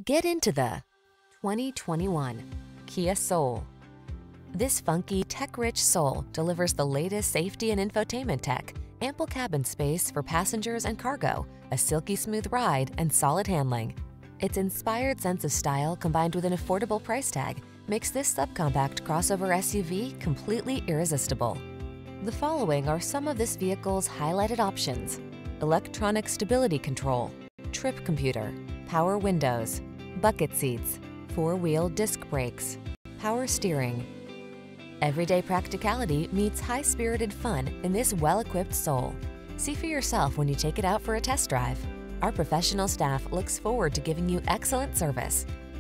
Get into the 2021 Kia Soul. This funky, tech-rich Soul delivers the latest safety and infotainment tech, ample cabin space for passengers and cargo, a silky smooth ride, and solid handling. Its inspired sense of style combined with an affordable price tag makes this subcompact crossover SUV completely irresistible. The following are some of this vehicle's highlighted options: electronic stability control, trip computer, power windows, bucket seats, four-wheel disc brakes, power steering. Everyday practicality meets high-spirited fun in this well-equipped Soul. See for yourself when you take it out for a test drive. Our professional staff looks forward to giving you excellent service.